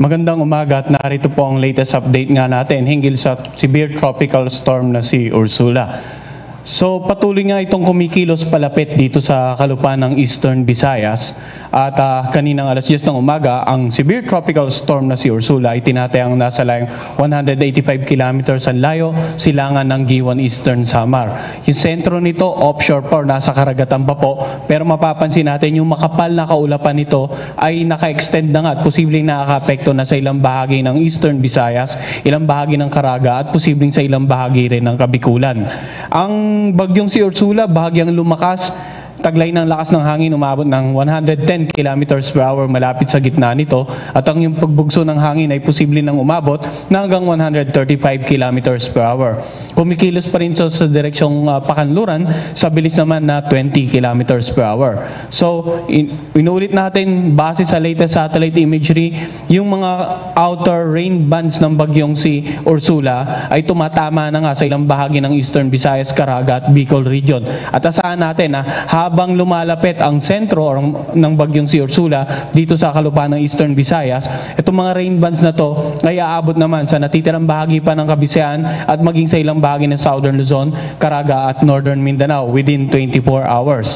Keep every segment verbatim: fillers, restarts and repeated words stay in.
Magandang umaga at narito po ang latest update nga natin hinggil sa severe tropical storm na si Ursula. So patuloy nga itong kumikilos palapit dito sa kalupaan ng Eastern Visayas at uh, kaninang alas diyes ng umaga, ang severe tropical storm na si Ursula ay tinatayang nasa layong one hundred eighty-five kilometers ang layo silangan ng Giwan Eastern Samar. Yung sentro nito offshore pa, nasa karagatan pa po, pero mapapansin natin yung makapal na kaulapan nito ay naka-extend na nga at posibleng nakaka-apekto na sa ilang bahagi ng Eastern Visayas, ilang bahagi ng Caraga at posibleng sa ilang bahagi rin ng Kabikulan. Ang bagyong si Ursula bahagyang lumakas, taglay ng lakas ng hangin umabot ng one hundred ten kilometers per hour malapit sa gitna nito at ang yung pagbugso ng hangin ay posible nang umabot na hanggang one hundred thirty-five kilometers per hour. Kumikilos pa rin so sa direksyong uh, Pakanluran sa bilis naman na twenty kilometers per hour. So in, inulit natin base sa latest satellite imagery, yung mga outer rain bands ng bagyong si Ursula ay tumatama na nga sa ilang bahagi ng Eastern Visayas, Caraga at Bicol region. At asahan natin na habang lumalapit ang sentro or ng bagyong si Ursula dito sa kalupaan ng Eastern Visayas, itong mga rain bands na to ay aabot naman sa natitirang bahagi pa ng Kabisayan at maging sa ilang bahagi ng Southern Luzon, Caraga at Northern Mindanao within twenty-four hours.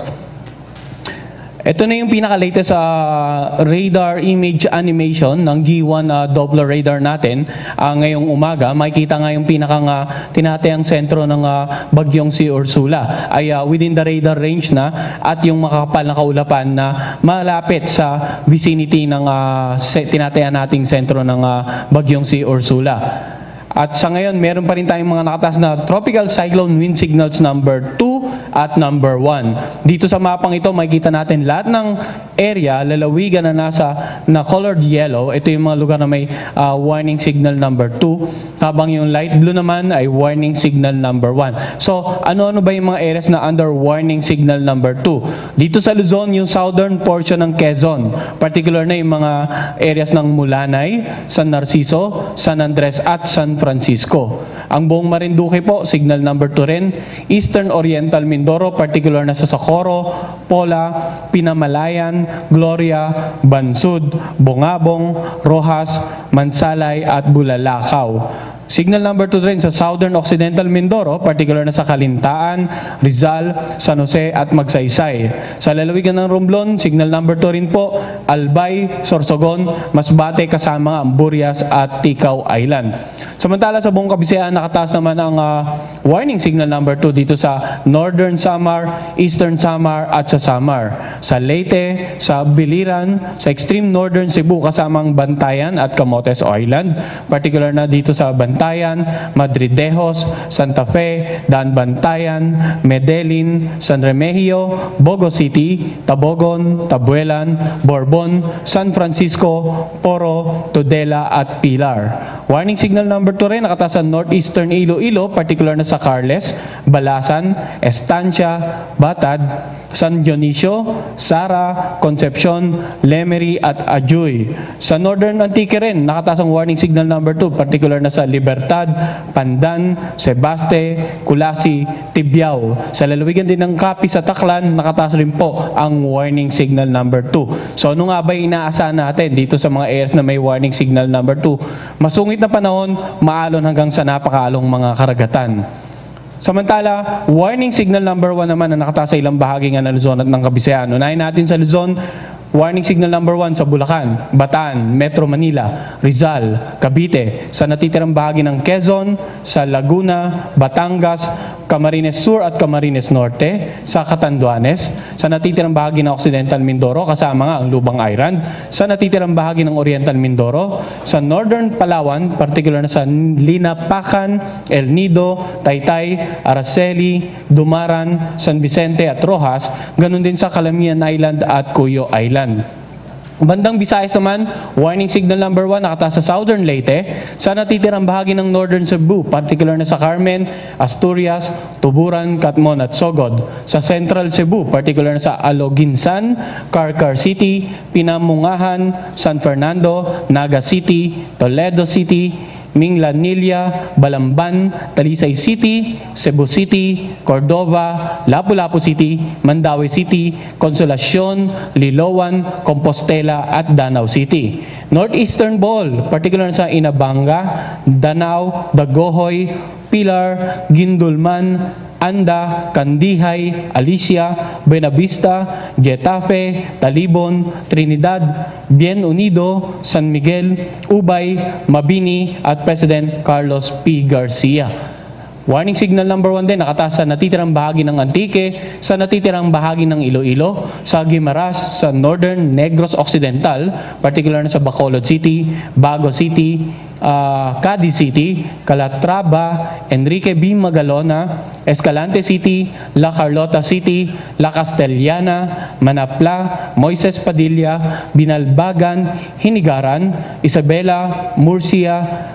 Ito na yung pinaka-latest sa uh, radar image animation ng G one uh, Doppler radar natin uh, ngayong umaga. Makikita nga yung pinakang uh, tinatayang sentro ng uh, bagyong si Ursula ay uh, within the radar range na at yung makakapal na kaulapan na malapit sa vicinity ng uh, tinatayang nating sentro ng uh, bagyong si Ursula. At sa ngayon, meron pa rin tayong mga nakataas na tropical cyclone wind signals number two at number one. Dito sa mapang ito, makikita natin lahat ng area, lalawigan na nasa na colored yellow. Ito yung mga lugar na may uh, warning signal number two. Habang yung light blue naman ay warning signal number one. So, ano-ano ba yung mga areas na under warning signal number two? Dito sa Luzon, yung southern portion ng Quezon. Particular na yung mga areas ng Mulanay, San Narciso, San Andres at San Francisco. Ang buong Marinduque po, signal number two rin. Eastern Oriental Mindoro, particular na sa Socorro, Pola, Pinamalayan, Gloria, Bansud, Bongabong, Rojas, Mansalay at Bulalakaw. Signal number two rin sa Southern Occidental Mindoro, particular na sa Calintaan, Rizal, San Jose at Magsaysay. Sa lalawigan ng Romblon, signal number two rin po, Albay, Sorsogon, Masbate kasama ang Burias at Tikaw Island. Samantala sa buong Kabisayan, nakataas naman ang uh, warning signal number two dito sa Northern Samar, Eastern Samar at sa Samar. Sa Leyte, sa Biliran, sa Extreme Northern Cebu kasamang Bantayan at Camotes Island, particular na dito sa Bantayan, Madridejos, Santa Fe, Dan Bantayan, Medellin, San Remigio, Bogo City, Tabogon, Tabuelan, Borbon, San Francisco, Poro, Tudela at Pilar. Warning signal number two rin nakataas sa Northeastern Iloilo, particular na sa Carles, Balasan, Estancia, Batad, San Dionisio, Sara, Concepcion, Lemery at Ajuy. Sa Northern Antique rin nakataas ang warning signal number two, particular na sa Libertad, Pandan, Sebaste, Kulasi, Tibyao. Sa lalawigan din ng Capi sa Taclan, nakataas rin po ang warning signal number two. So ano nga ba inaasahan natin dito sa mga areas na may warning signal number two? Masungit na panahon, maalon hanggang sa napakalong mga karagatan. Samantala, warning signal number one naman na nakataas sa ilang bahagi nga ng Luzon at ng Kabisayan. Unahin natin sa Luzon, warning signal number one sa Bulacan, Bataan, Metro Manila, Rizal, Cavite, sa natitirang bahagi ng Quezon, sa Laguna, Batangas, Camarines Sur at Camarines Norte, sa Catanduanes, sa natitirang bahagi ng Occidental Mindoro kasama nga ang Lubang Island, sa natitirang bahagi ng Oriental Mindoro, sa Northern Palawan, particular na sa Linapacan, El Nido, Taytay, Araceli, Dumaran, San Vicente at Rojas, ganun din sa Calamian Island at Cuyo Island. Bandang Visayas naman, warning signal number one nakataas sa Southern Leyte, sa natitirang bahagi ng Northern Cebu, particular na sa Carmen, Asturias, Tuburan, Catmon at Sogod. Sa Central Cebu, particular na sa Aloginsan, Carcar City, Pinamungahan, San Fernando, Naga City, Toledo City, Minglanilla, Balamban, Talisay City, Cebu City, Cordova, Lapu-Lapu City, Mandaue City, Consolacion, Liloan, Compostela at Danau City. Northeastern Bohol, particular sa Inabanga, Danao, Dagohoy, Pilar, Gindulman, Anda, Kandihay, Alicia, Buenavista, Getafe, Talibon, Trinidad, Bien Unido, San Miguel, Ubay, Mabini at President Carlos P. Garcia. Warning signal number one din, nakataas sa natitirang bahagi ng Antique, sa natitirang bahagi ng Iloilo, sa Guimaras, sa Northern Negros Occidental, particular na sa Bacolod City, Bago City, uh, Cadiz City, Calatrava, Enrique B. Magalona, Escalante City, La Carlota City, La Castellana, Manapla, Moises Padilla, Binalbagan, Hinigaran, Isabela, Murcia,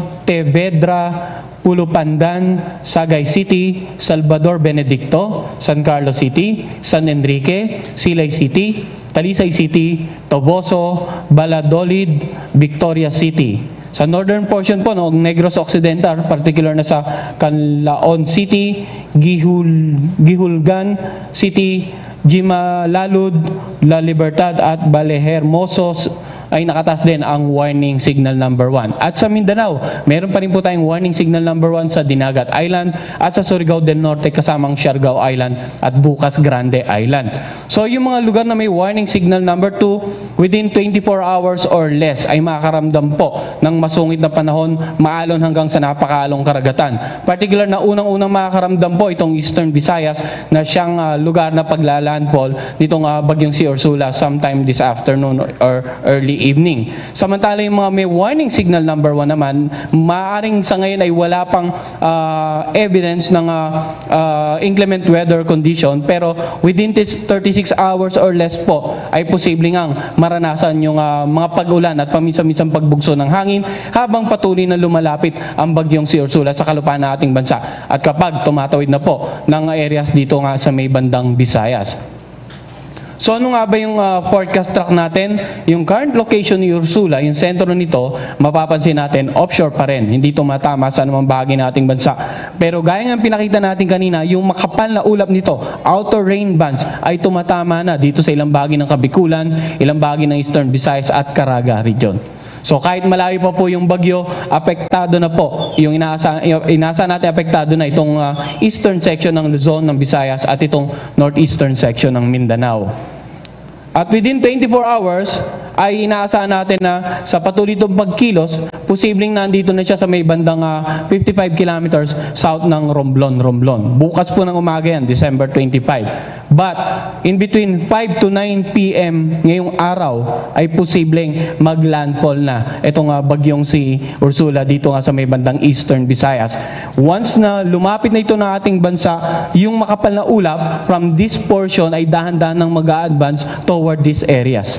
Pontevedra, Pulupandan, Sagay City, Salvador Benedicto, San Carlos City, San Enrique, Silay City, Talisay City, Toboso, Valladolid, Victoria City. Sa northern portion po, no, Negros Occidental, particular na sa Canlaon City, Gihul, Gihulgan City, Jimalalud, La Libertad at Balehermoso ay nakataas din ang warning signal number one. At sa Mindanao, meron pa rin po tayong warning signal number one sa Dinagat Island at sa Surigao del Norte kasamang Siargao Island at Bukas Grande Island. So yung mga lugar na may warning signal number two, within twenty-four hours or less ay makakaramdam po ng masungit na panahon, maalon hanggang sa napakaalong karagatan. Particular na unang-unang makakaramdam po itong Eastern Visayas na siyang uh, lugar na paglalandfall nitong uh, Bagyong si Ursula sometime this afternoon or early evening. Samantala yung mga may warning signal number one naman, maaaring sa ngayon ay wala pang uh, evidence ng uh, uh, inclement weather condition, pero within this thirty-six hours or less po ay posibleng ang maranasan yung uh, mga pag-ulan at paminsan-minsang pagbugso ng hangin habang patuloy na lumalapit ang Bagyong si Ursula sa kalupaan ng ating bansa at kapag tumatawid na po ng areas dito nga sa may bandang Visayas. So ano nga ba yung uh, forecast track natin? Yung current location ni Ursula, yung sentro nito, mapapansin natin, offshore pa rin. Hindi tumatama sa anumang bahagi ng ating bansa. Pero gaya ng pinakita natin kanina, yung makapal na ulap nito, outer rain bands, ay tumatama na dito sa ilang bahagi ng Kabikulan, ilang bahagi ng Eastern Visayas at Caraga region. So kahit malayo pa po yung bagyo, apektado na po. Yung inaasa, inaasa natin apektado na itong uh, eastern section ng Luzon, ng Visayas at itong northeastern section ng Mindanao. At within twenty-four hours, ay inaasahan natin na sa patuloy itong pagkilos, posibleng nandito na siya sa may bandang uh, fifty-five kilometers south ng Romblon, Romblon. Bukas po ng umaga yan, December twenty-five. But in between five to nine p m ngayong araw, ay posibleng maglandfall na itong uh, bagyong si Ursula dito nga sa may bandang Eastern Visayas. Once na lumapit na ito ng ating bansa, yung makapal na ulap from this portion ay dahan-dahan ng mag-a-advance toward these areas.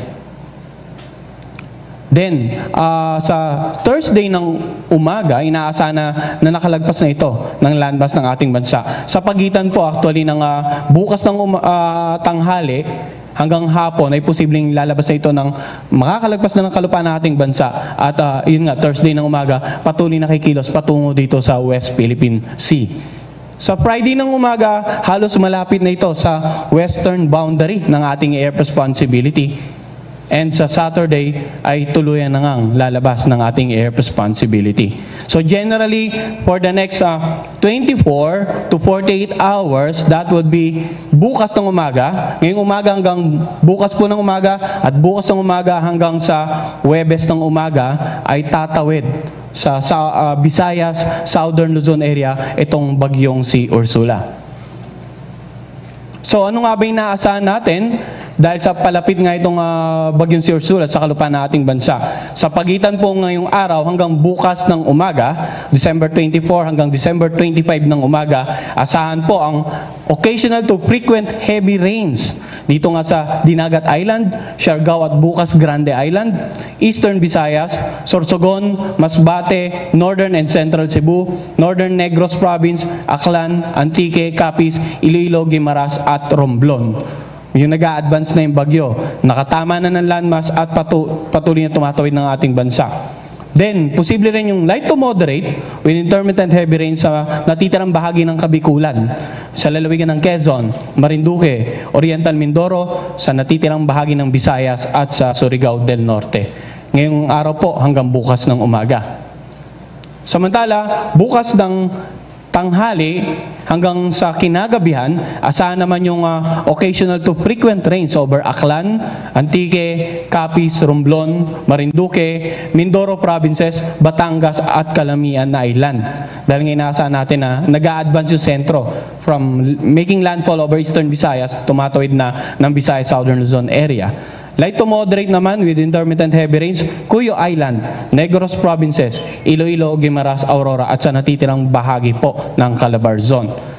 Then, uh, sa Thursday ng umaga, inaasahan na, na nakalagpas na ito ng landmass ng ating bansa. Sa pagitan po actually ng uh, bukas ng um, uh, tanghali hanggang hapon ay posibleng lalabas na ito ng makakalagpas na ng kalupaan ng ating bansa. At uh, yun nga, Thursday ng umaga, patuloy na kikilos patungo dito sa West Philippine Sea. Sa Friday ng umaga, halos malapit na ito sa western boundary ng ating air responsibility. And sa Saturday ay tuluyan na ngang lalabas ng ating air responsibility. So generally, for the next uh, twenty-four to forty-eight hours, that would be bukas ng umaga, ngayong umaga hanggang bukas po ng umaga, at bukas ng umaga hanggang sa Huwebes ng umaga ay tatawid sa, sa uh, Visayas, Southern Luzon area, itong bagyong si Ursula. So ano nga ba yung inaasahan natin? Dahil sa palapit nga itong uh, bagyong si Ursula sa kalupaan ng ating bansa. Sa pagitan po ngayong araw hanggang bukas ng umaga, December twenty-four hanggang December twenty-five ng umaga, asahan po ang occasional to frequent heavy rains dito nga sa Dinagat Island, Siargao at Bukas Grande Island, Eastern Visayas, Sorsogon, Masbate, Northern and Central Cebu, Northern Negros Province, Aklan, Antique, Capiz, Iloilo, Guimaras at Romblon. Yung nag-a-advance na yung bagyo, nakatama na ng landmass at patu patuloy na tumatawid ng ating bansa. Then, posible rin yung light to moderate with intermittent heavy rain sa natitirang bahagi ng Kabikulan, sa lalawigan ng Quezon, Marinduque, Oriental Mindoro, sa natitirang bahagi ng Visayas at sa Surigao del Norte. Ngayong araw po hanggang bukas ng umaga. Samantala, bukas ng tanghali hanggang sa kinagabihan, asahan naman yung uh, occasional to frequent rains over Aklan, Antique, Capiz, Romblon, Marinduque, Mindoro provinces, Batangas at Calamian Island. Dahil nga inaasahan natin na nag-a-advance yung sentro from making landfall over eastern Visayas, tumatawid na ng Visayas Southern Luzon area. Light to moderate naman with intermittent heavy rains, Cuyo Island, Negros provinces, Iloilo, Guimaras, Aurora at sa natitirang bahagi po ng Calabarzon.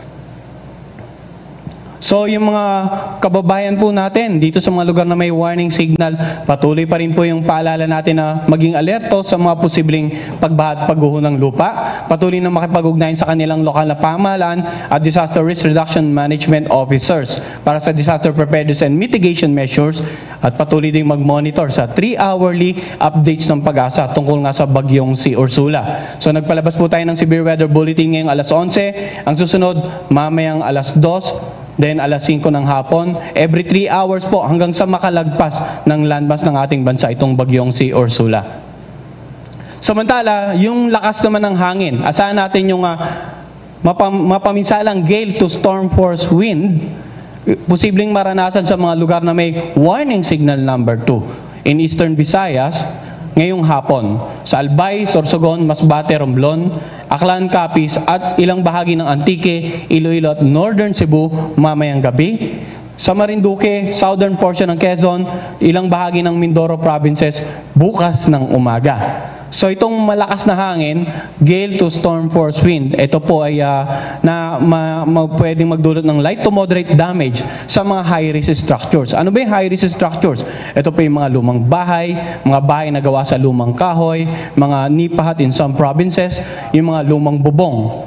So yung mga kababayan po natin dito sa mga lugar na may warning signal, patuloy pa rin po yung paalala natin na maging alerto sa mga posibleng pagbaha at pagguho ng lupa, patuloy na makipag-ugnayan sa kanilang lokal na pamahalaan at disaster risk reduction management officers para sa disaster preparedness and mitigation measures, at patuloy ding mag-monitor sa three hourly updates ng pag-asa tungkol nga sa bagyong si Ursula. So nagpalabas po tayo ng severe weather bulletin ngayong alas onse, ang susunod mamayang alas dos, then alas singko ng hapon, every three hours po hanggang sa makalagpas ng landmass ng ating bansa itong bagyong si Ursula. Samantala, yung lakas naman ng hangin, asahan natin yung uh, mapam mapaminsalang gale to storm force wind, posibleng maranasan sa mga lugar na may warning signal number two in eastern Visayas ngayong hapon, sa Albay, Sorsogon, Masbate, Romblon, Aklan, Capiz at ilang bahagi ng Antique, Iloilo at Northern Cebu mamayang gabi. Sa Marinduque, southern portion ng Quezon, ilang bahagi ng Mindoro provinces bukas ng umaga. So itong malakas na hangin, gale to storm force wind, ito po ay uh, na ma, ma, pwedeng magdulot ng light to moderate damage sa mga high-risk structures. Ano ba yung high-risk structures? Ito po yung mga lumang bahay, mga bahay na gawa sa lumang kahoy, mga nipahat in some provinces, yung mga lumang bubong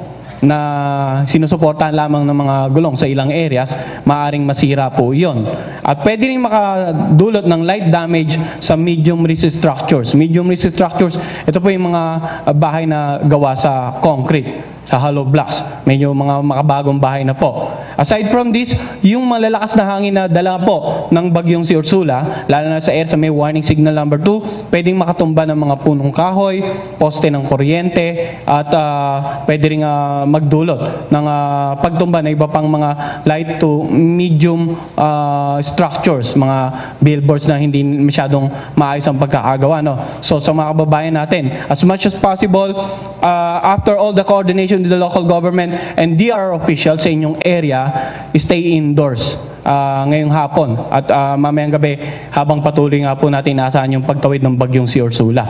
na sinusuportahan lamang ng mga gulong sa ilang areas, maaring masira po yon. At pwede rin makadulot ng light damage sa medium risk structures. Medium risk structures, ito po yung mga bahay na gawa sa concrete, sa hollow blocks, medyo mga makabagong bahay na po. Aside from this, yung malalakas na hangin na dala po ng bagyong si Ursula, lalo na sa area sa may warning signal number two, pwedeng makatumba ng mga punong kahoy, poste ng kuryente, at uh, pwede rin uh, magdulot ng uh, pagtumba na iba pang mga light to medium uh, structures, mga billboards na hindi masyadong maayos ang pagkakagawa. No? So sa mga kababayan natin, as much as possible, uh, after all the coordination with the local government and D R officials sa inyong area, stay indoors uh, ngayong hapon at uh, mamayang gabi habang patuloy nga po natin naasahan yung pagtawid ng bagyong si Ursula.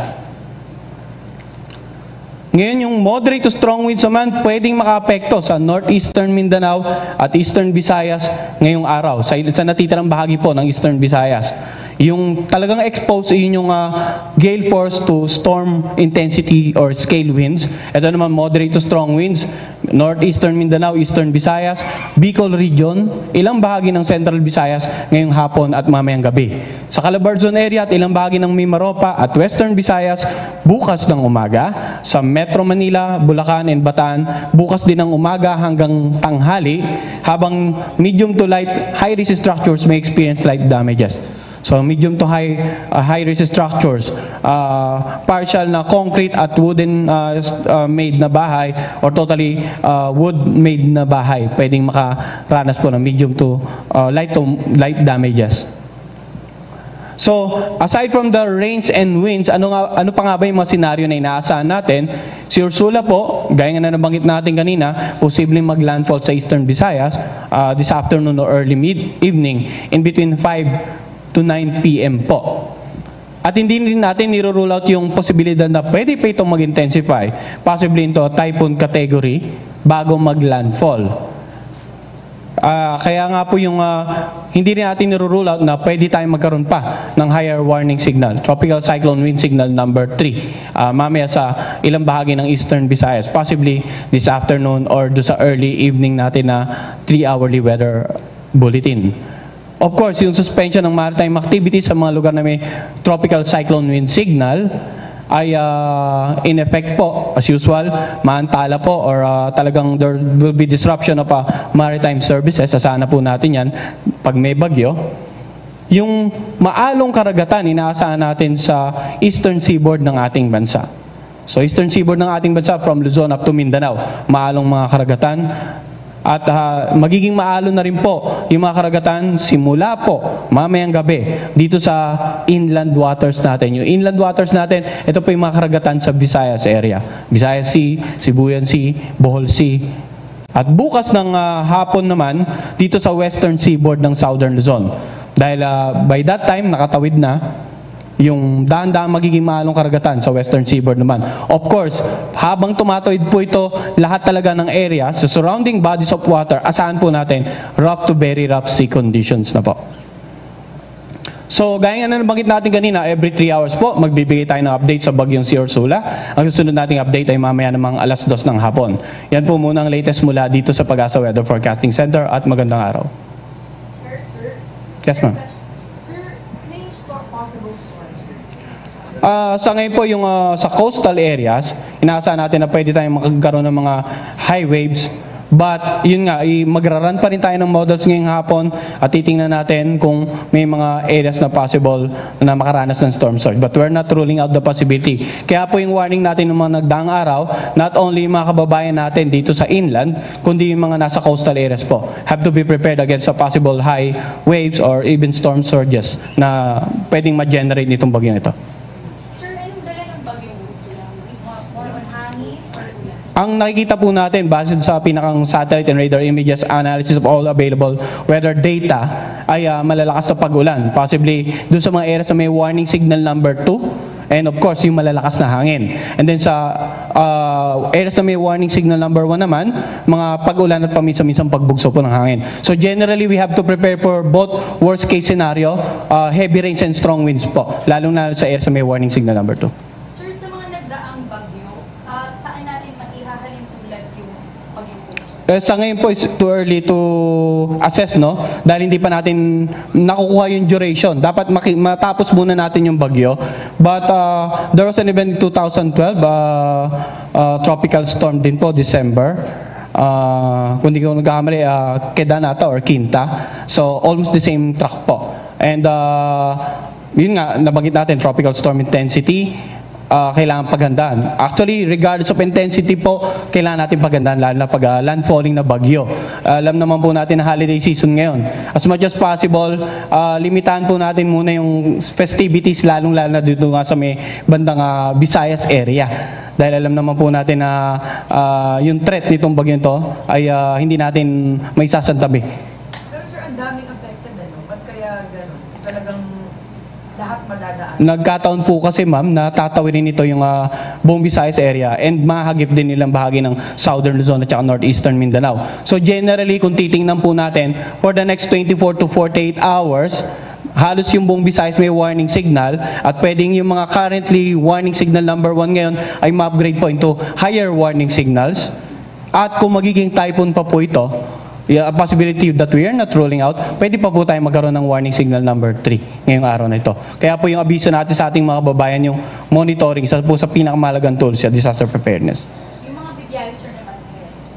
Ngayon yung moderate to strong winds naman pwedeng makaapekto sa northeastern Mindanao at eastern Visayas ngayong araw, sa, sa natitirang bahagi po ng eastern Visayas. Yung talagang exposed, yun yung uh, gale force to storm intensity or scale winds. Ito naman moderate to strong winds, northeastern Mindanao, eastern Visayas, Bicol region, ilang bahagi ng central Visayas ngayong hapon at mamayang gabi. Sa Calabarzon area at ilang bahagi ng Mimaropa at western Visayas bukas ng umaga. Sa Metro Manila, Bulacan and Bataan bukas din ng umaga hanggang tanghali, habang medium to light high risk structures may experience light damages. So medium to high uh, high risk structures, uh, partial na concrete at wooden uh, uh, made na bahay or totally uh, wood made na bahay, pwedeng makaranas po ng medium to uh, light to light damages. So aside from the rains and winds, ano nga, ano pa nga ba yung mga senaryo na inaasahan natin? Si Ursula po, gaya nga na nabanggit natin kanina, posibleng maglandfall sa eastern Visayas uh, this afternoon or early mid evening in between five to nine p m po. At hindi rin natin niro-rule out yung posibilidad na pwede pa itong mag-intensify, possibly into typhoon category bago mag-landfall. Uh, kaya nga po yung uh, hindi rin natin niro-rule out na pwede tayong magkaroon pa ng higher warning signal, tropical cyclone wind signal number three, uh, mamaya sa ilang bahagi ng eastern Visayas, possibly this afternoon or do sa early evening natin na three hourly weather bulletin. Of course, yung suspension ng maritime activity sa mga lugar na may tropical cyclone wind signal, ay uh, in effect po, as usual, maantala po or uh, talagang there will be disruption of uh, maritime services. Asana po natin yan pag may bagyo. Yung maalong karagatan, inaasahan natin sa eastern seaboard ng ating bansa. So eastern seaboard ng ating bansa from Luzon up to Mindanao, maalong mga karagatan. At uh, magiging maalon na rin po yung mga karagatan simula po mamayang gabi dito sa inland waters natin. Yung inland waters natin, ito po yung mga karagatan sa Visayas area. Visayas Sea, Sibuyan Sea, Bohol Sea. At bukas ng uh, hapon naman dito sa western seaboard ng Southern Luzon. Dahil uh, by that time, nakatawid na yung dahan-dahan magiging maalong karagatan sa western seaboard naman. Of course, habang tumatawid po ito, lahat talaga ng area, so surrounding bodies of water, asahan po natin, rough to very rough sea conditions na po. So, gaya nga na nabanggit natin kanina, every three hours po, magbibigay tayo ng update sa Bagyong Ursula. Ang susunod nating update ay mamaya namang alas dos ng hapon. Yan po muna ang latest mula dito sa Pag-asa Weather Forecasting Center at magandang araw. Sir, sir? Yes, ma'am. Sir, may store, possible storms, sir? Uh, sa ngayon po yung uh, sa coastal areas, inaasahan natin na pwede tayong magkaroon ng mga high waves. But yun nga, magraran pa rin tayo ng models ngayong hapon at titingnan natin kung may mga areas na possible na makaranas ng storm surge. But we're not ruling out the possibility. Kaya po yung warning natin ng mga nagdaang araw, not only yung mga kababayan natin dito sa inland, kundi yung mga nasa coastal areas po. Have to be prepared against a possible high waves or even storm surges na pwedeng ma-generate nitong bagyong ito. Ang nakikita po natin, base sa pinakang satellite and radar images analysis of all available weather data, ay uh, malalakas na pag-ulan. Possibly doon sa mga areas na may warning signal number two, and of course, yung malalakas na hangin. And then sa uh, areas na may warning signal number one naman, mga pag-ulan at paminsan-minsang pagbugso po ng hangin. So generally, we have to prepare for both worst case scenario, uh, heavy rains and strong winds po, lalong na sa areas na may warning signal number two. Eh, sa ngayon po, it's too early to assess, no? Dahil hindi pa natin nakukuha yung duration. Dapat matapos muna natin yung bagyo. But uh, there was an event in two thousand twelve, uh, uh, tropical storm din po, December. Uh, kung di ko nagkakamali, uh, Kedanata or Quinta. So, almost the same track po. And uh, yun nga, nabanggit natin, tropical storm intensity. Uh, kailangan paghandaan. Actually, regardless of intensity po, kailangan natin paghandaan, lalo na pag uh, landfalling na bagyo. Uh, alam naman po natin na holiday season ngayon. As much as possible, uh, limitahan po natin muna yung festivities, lalong-lalo na dito nga sa may bandang uh, Visayas area. Dahil alam naman po natin na uh, yung threat nitong bagyo ito ay uh, hindi natin may sasantabi. Pero sir, ang daming affected, ano? Ba't kaya gano'n? Talagang lahat madadaan? Nagkataon po kasi ma'am na tatawirin nito yung uh, buong Visayas area and mahagip din nilang bahagi ng Southern Luzon at saka Northeastern Mindanao. So generally, kung titingnan po natin, for the next twenty-four to forty-eight hours, halos yung buong Visayas may warning signal at pwedeng yung mga currently warning signal number one ngayon ay ma-upgrade po into higher warning signals. At kung magiging typhoon pa po ito, yeah, a possibility that we are not ruling out, pwede pa po tayo magkaroon ng warning signal number three ngayong araw na ito. Kaya po yung abiso natin sa ating mga babayan, yung monitoring, sa po sa pinakamalagang tools sa disaster preparedness. Yung mga bigyan, sir, na mas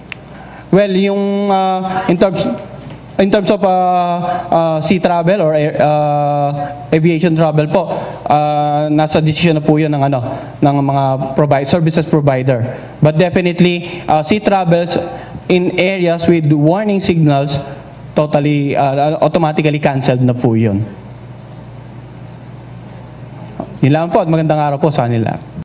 well, yung uh, in terms in terms of uh, uh, sea travel or uh, aviation travel po, uh, nasa decision na po yun ng, ano, ng mga provide, services provider. But definitely, uh, sea travels in areas with warning signals, totally, uh, automatically canceled na po yun. Yun lang po at magandang araw po sa kanila.